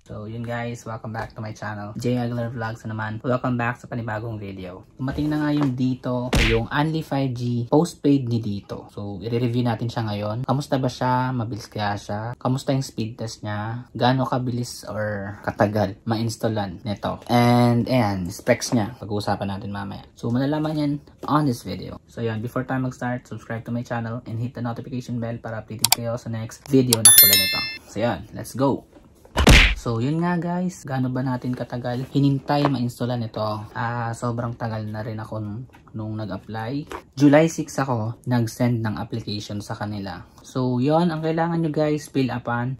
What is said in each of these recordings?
So yun guys, welcome back to my channel, J Aguilar Vlogs na naman. Welcome back sa panibagong video. Dumating na nga yung dito, yung Only 5G postpaid ni dito. So i-review natin siya ngayon. Kamusta ba siya? Mabilis kaya siya? Kamusta yung speed test niya? Gaano kabilis or katagal ma-installan nito? And ayan, specs niya. Pag-uusapan natin mamaya. So malalaman yan on this video. So yan, before tayo mag-start, subscribe to my channel and hit the notification bell para updated kayo sa next video na katulad nito. So yan, let's go! So yun nga guys, gaano ba natin katagal hinintay ma-installan ito? Sobrang tagal na rin ako nung nag-apply. July 6 ako nag-send ng application sa kanila. So yun, ang kailangan nyo guys fill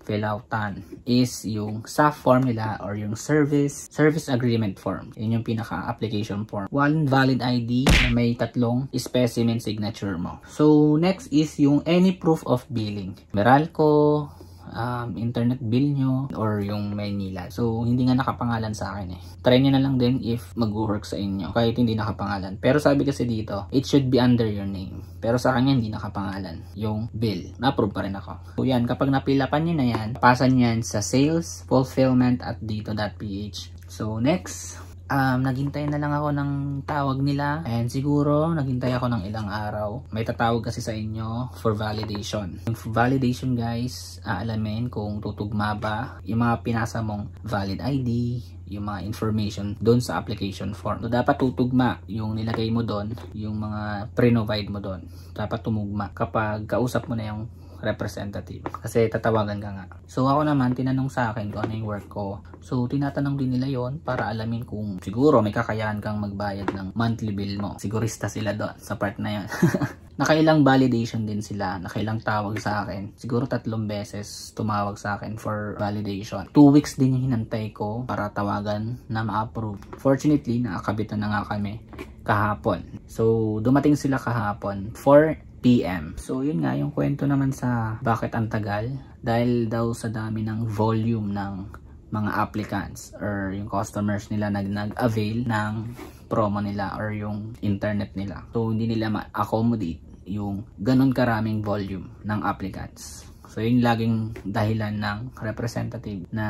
outan is yung SAF form nila or yung service agreement form. Yun yung pinaka-application form. One valid ID na may 3 specimen signature mo. So next is yung any proof of billing. Meralco, internet bill nyo or yung Maynila. So hindi nga nakapangalan sa akin eh. Try nyo na lang din if mag-work sa inyo kahit hindi nakapangalan. Pero sabi kasi dito, it should be under your name. Pero sa kanya hindi nakapangalan yung bill. Na-approve pa rin ako. So yan, kapag napilapan nyo na yan, pasan yan sa sales, fulfillment at dito.ph. So next, naghintay na lang ako ng tawag nila and siguro naghintay ako ng ilang araw. May tatawag kasi sa inyo for validation. Yung validation guys, alamin kung tutugma ba yung mga pinasa mong valid ID, yung mga information doon sa application form. So dapat tutugma yung nilagay mo doon, yung mga pre-provide mo doon. Dapat tumugma kapag kausap mo na yung representative kasi tatawagan ka nga. So ako naman, tinanong sa akin kung ano yung work ko. So tinatanong din nila yon para alamin kung siguro may kakayahan kang magbayad ng monthly bill mo. Sigurista sila doon sa part na yon. Nakailang validation din sila, nakailang tawag sa akin. Siguro 3 beses tumawag sa akin for validation. 2 weeks din yung hinantay ko para tawagan na ma-approve. Fortunately, nakakabitan na nga kami kahapon. So dumating sila kahapon 4 PM. So yun nga yung kwento naman sa bakit ang tagal, dahil daw sa dami ng volume ng mga applicants or yung customers nila nag-avail ng promo nila or yung internet nila. So hindi nila ma-accommodate yung ganun karaming volume ng applicants. So yun laging dahilan ng representative na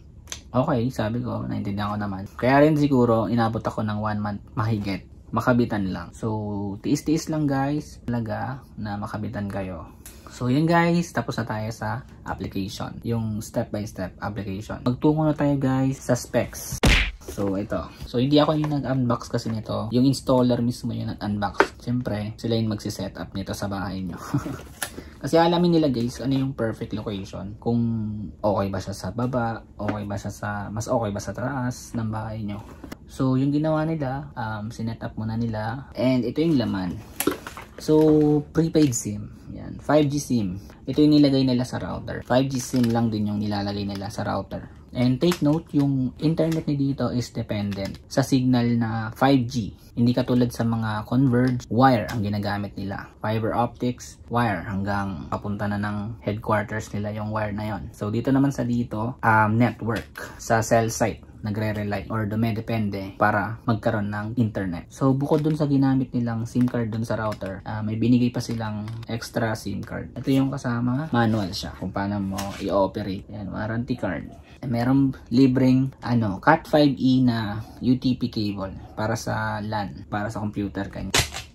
okay, sabi ko, naintindihan ko naman. Kaya rin siguro inabot ako ng 1 month mahigit makabitan lang. So tiis-tiis lang guys talaga na makabitan kayo. So yun guys, tapos na tayo sa application, yung step by step application. Magtungo na tayo guys sa specs. So ito, so hindi ako yung nag-unbox kasi nito, yung installer mismo yung nag-unbox. Siyempre sila yung magsi-setup nito sa bahay nyo. Kasi alamin nila guys ano yung perfect location, kung okay ba siya sa baba, okay ba siya sa, mas okay ba sa taas ng bahay nyo. So yung ginawa nila, sinet up muna nila, and ito yung laman. So prepaid SIM, yan, 5G SIM, ito yung nilagay nila sa router. 5G SIM lang din yung nilalagay nila sa router. And take note, yung internet ni dito is dependent sa signal na 5G. Hindi katulad sa mga converged, wire ang ginagamit nila. Fiber optics, wire hanggang papunta na ng headquarters nila yung wire na yon. So dito naman sa dito, network sa cell site nagre-rely or dumedepende para magkaroon ng internet. So bukod dun sa ginamit nilang SIM card dun sa router, may binigay pa silang extra SIM card. Ito yung kasama, manual siya kung paano mo i-operate. Yan, warranty card. Merong libreng Cat 5e na UTP cable para sa LAN, para sa computer kanya.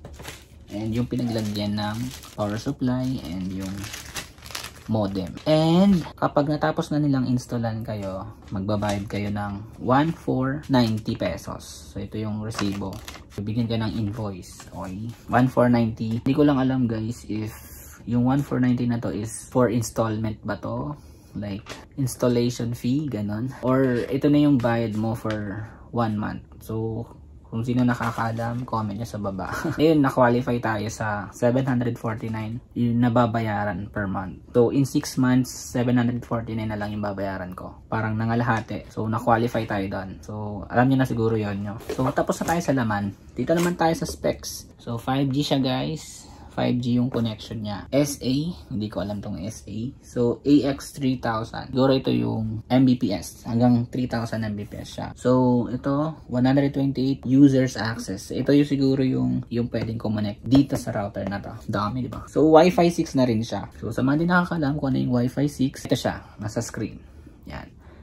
And yung pinaglagyan ng power supply and yung modem. And kapag natapos na nilang installan kayo, magbabayad kayo ng 1,490 pesos. So ito yung resibo. Bibigyan ka ng invoice. Okay, 1,490. Hindi ko lang alam guys if yung 1,490 na to is for installment ba to, like installation fee, ganon, or ito na yung bayad mo for 1 month. So kung sino nakakaalam, comment nyo sa baba. Ngayon, na-qualify tayo sa 749 yung nababayaran per month. So, in 6 months, 749 na lang yung babayaran ko. Parang nangalahati. So, na-qualify tayo doon. So, alam nyo na siguro yon nyo. So, tapos na tayo sa laman. Dito naman tayo sa specs. So, 5G siya guys. 5G yung connection niya. SA, hindi ko alam tong SA. So, AX3000. Siguro ito yung Mbps. Hanggang 3000 Mbps siya. So, ito, 128 users access. Ito yung siguro yung pwedeng connect dito sa router na to. Dami, di ba? So, Wi-Fi 6 na rin siya. So, sa mga di nakakalam kung ano yung Wi-Fi 6, ito siya. Nasa screen. Yan.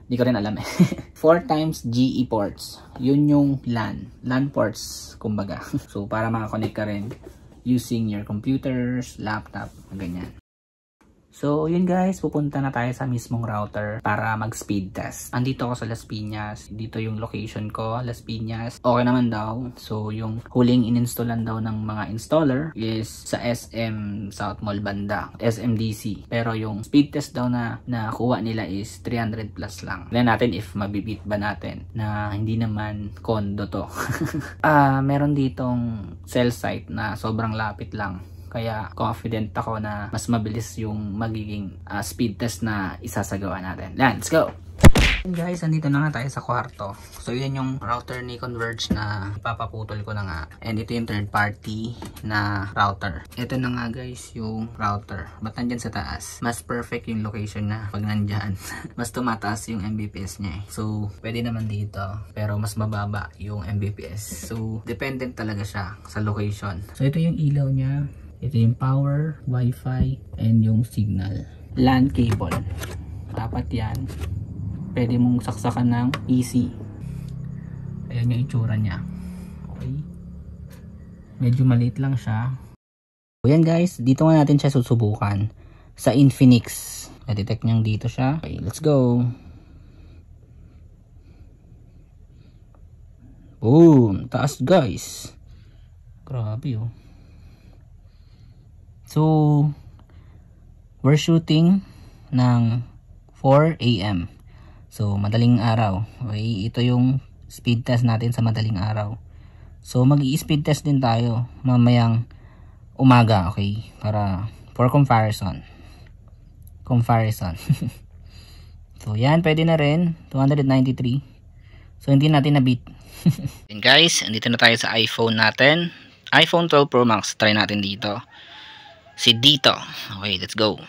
Hindi ko rin alam eh. 4 times GE ports. Yun yung LAN. LAN ports, kumbaga. So, para makakonect ka rin using your computers, laptop, ganyan. So, yun guys, pupunta na tayo sa mismong router para mag-speed test. Andito ako sa Las Piñas. Dito yung location ko, Las Piñas. Okay naman daw. So, yung huling in-installan daw ng mga installer is sa SM South Mall banda, SMDC. Pero yung speed test daw na nakuha nila is 300 plus lang. Tignan natin if mabibit ba natin na hindi naman condo to. Meron ditong cell site na sobrang lapit lang. Kaya confident ako na mas mabilis yung magiging speed test na isasagawa natin. Let's go! And guys, andito na nga tayo sa kwarto. So yan yung router ni Converge na ipapaputol ko na nga. And ito yung third party na router. Ito na nga guys yung router. Ba't nandyan sa taas? Mas perfect yung location na pag nandyan. Mas tumataas yung Mbps niya eh. So pwede naman dito. Pero mas mababa yung Mbps. So dependent talaga siya sa location. So ito yung ilaw niya. Ito yung power, wifi, and yung signal. LAN cable. Apat yan. Pwede mong saksakan ng PC. Ayan yung itsura niya. Okay. Medyo maliit lang siya. So yan guys, dito nga natin siya susubukan. Sa Infinix. Na-detect niyang dito siya. Okay, let's go. Boom! Taas guys. Grabe oh. So, we're shooting ng 4 AM. So, madaling araw. Okay, ito yung speed test natin sa madaling araw. So, mag-i-speed test din tayo mamayang umaga, okay? Para, for comparison. So, yan, pwede na rin. 293. So, hindi natin na-beat. And guys, andito na tayo sa iPhone natin. iPhone 12 Pro Max. Try natin dito. Si dito. Okay, let's go.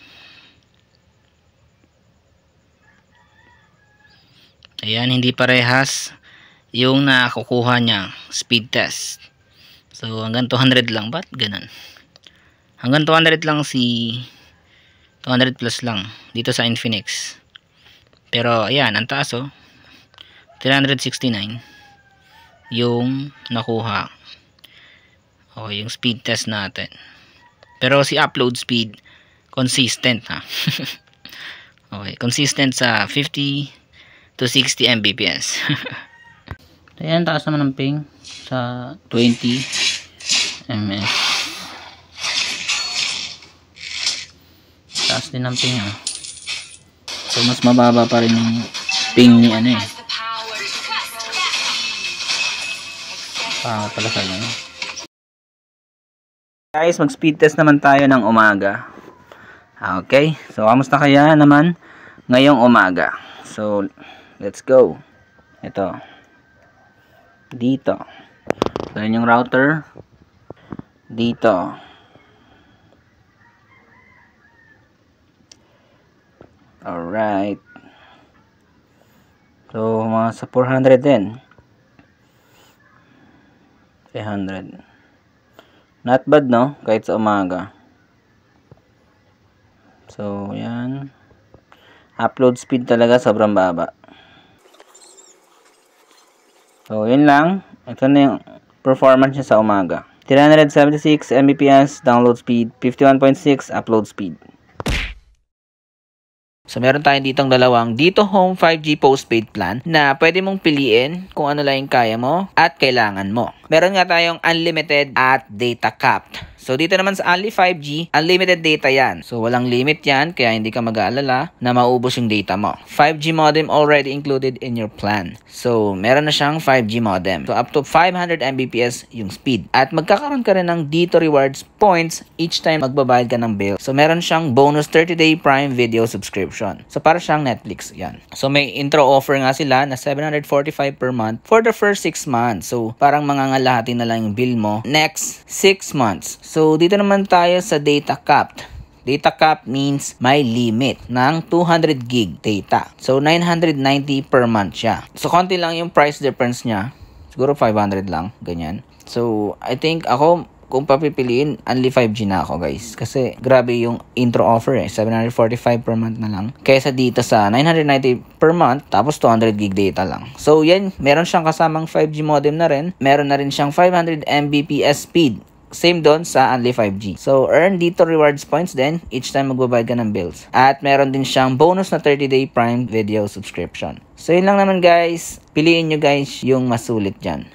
Ayan, hindi parehas yung nakukuha niya speed test. So, hanggang 200 lang. Ba't ganun? Hanggang 200 lang 200 plus lang dito sa Infinix. Pero, ayan, ang taas oh. 369 yung nakuha. Okay, yung speed test natin. Pero si upload speed consistent ha. Okay, consistent sa 50 to 60 Mbps. Ayan, taas naman ng ping sa 20 ms. Taas din ng ping ha. So mas mababa pa rin yung ping ni ano eh. Pala sa ganun. Guys, mag speed test naman tayo ng umaga. Okay, so kamusta kaya naman ngayong umaga? So let's go. Ito dito. So yun yung router dito. Alright. So mga sa 400 din. 300. Not bad no, kahit sa umaga. So yan. Upload speed talaga sobrang baba. So yun lang. Ito na yung performance niya sa umaga. 376 Mbps download speed, 51.6 upload speed. So meron tayong ditong dalawang Dito Home 5G postpaid plan na pwede mong piliin kung ano lang yung kaya mo at kailangan mo. Meron nga tayong unlimited at data capped. So dito naman sa Only 5G, unlimited data yan. So walang limit yan, kaya hindi ka mag-aalala na maubos yung data mo. 5G modem already included in your plan. So meron na siyang 5G modem. So up to 500 Mbps yung speed. At magkakaroon ka rin ng Dito Rewards points each time magbabayad ka ng bill. So meron siyang bonus 30-day Prime Video subscription. So para siyang Netflix yan. So may intro offer nga sila na 745 per month for the first 6 months. So parang mangangalahatin na lang yung bill mo next 6 months. So dito naman tayo sa data capped. Data cap means may limit ng 200 gig data. So 990 per month siya. So konti lang yung price difference niya. Siguro 500 lang, ganyan. So I think ako kung papipiliin, only 5G na ako guys. Kasi grabe yung intro offer 745 per month na lang. Kaysa dito sa 990 per month, tapos 200 gig data lang. So yan, meron siyang kasamang 5G modem na rin. Meron na rin siyang 500 Mbps speed. Same doon sa only 5G. So, earn dito rewards points din each time magbabayad ka ng bills. At meron din siyang bonus na 30-day Prime Video subscription. So, yun lang naman guys. Piliin nyo guys yung masulit dyan.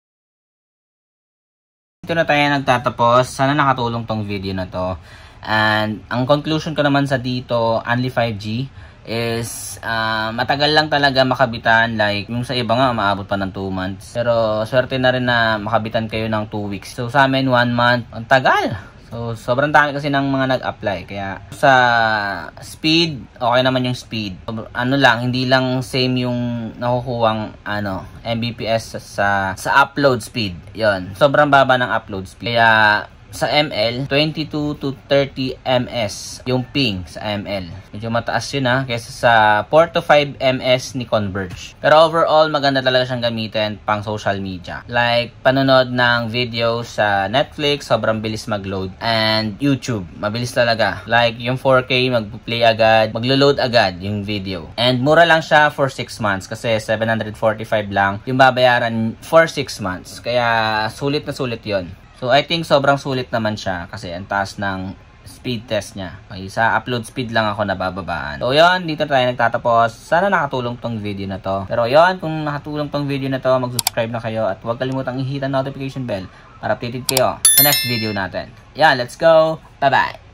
Dito na tayo nagtatapos. Sana nakatulong tong video na to. And ang conclusion ko naman sa dito, only 5G, is matagal lang talaga makabitan. Like, yung sa iba nga, maabot pa ng 2 months. Pero, swerte na rin na makabitan kayo ng 2 weeks. So, sa amin, 1 month. Ang tagal! So, sobrang dami kasi ng mga nag-apply. Kaya, sa speed, okay naman yung speed. Ano lang, hindi lang same yung nakukuhang, Mbps sa upload speed. Yon, sobrang baba ng upload speed. Kaya, sa ML, 22 to 30 ms yung ping sa ML. Medyo mataas yun kaysa sa 4 to 5 ms ni Converge. Pero overall, maganda talaga siyang gamitin pang social media. Like, panonood ng videos sa Netflix, sobrang bilis mag-load. And YouTube, mabilis talaga. Like, yung 4K, mag-play agad, maglo-load agad yung video. And mura lang siya for 6 months kasi 745 lang yung babayaran for 6 months. Kaya, sulit na sulit yon. So, I think sobrang sulit naman siya kasi ang taas ng speed test niya. Okay, sa upload speed lang ako nabababaan. So, yun, dito tayo nagtatapos. Sana nakatulong tong video na to. Pero yun, kung nakatulong tong video na to, mag-subscribe na kayo at huwag kalimutang i-hit ang notification bell para updated kayo sa next video natin. Yeah, let's go! Bye-bye!